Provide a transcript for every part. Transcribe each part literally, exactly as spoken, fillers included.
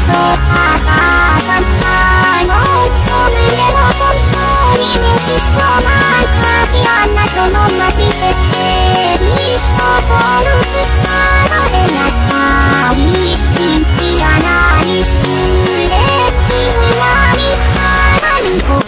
そうあたたたもっと胸の本当に抜きそうなきあんなそのまきてリストボルクスターでなったリスピンピアナリスレッティウラミタラミコ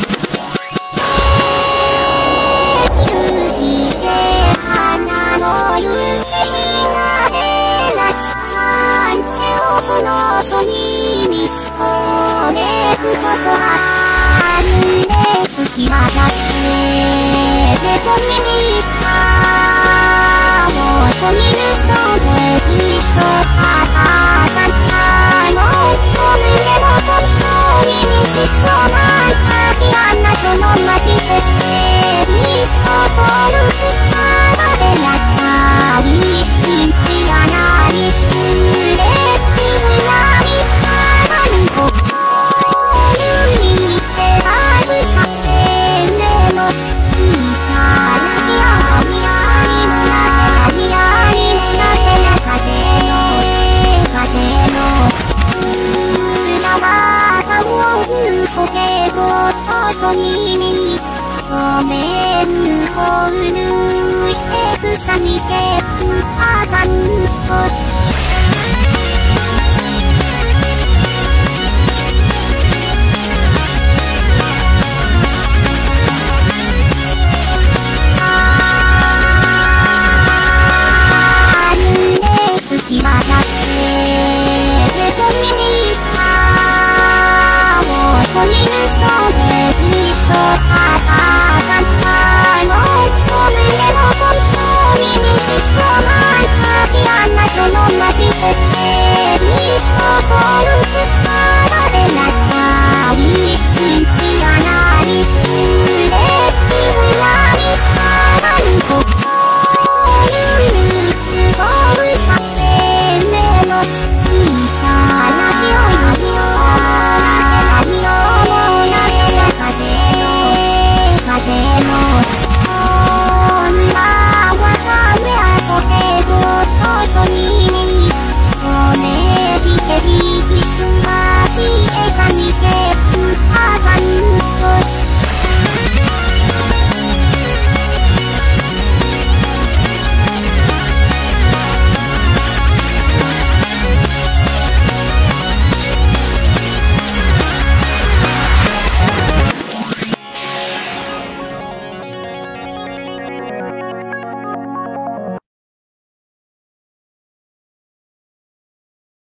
ゆずで花のゆずでひなでらなんておこのそにみこれくこそあるねくすきまだってでこにみったもうこにぬすとで一緒あたたたもっと胸の本当に抜きそうなきあんなそのまきてリストボルクスターでやったリスピンピアナリスレッティウラミタラミコゆにてあぶさてねのいたらきあみありもなてみありもなてなかてのかてのうらまたをうこけごとしとにみごめんぬほうぬしてくさみてあかんこ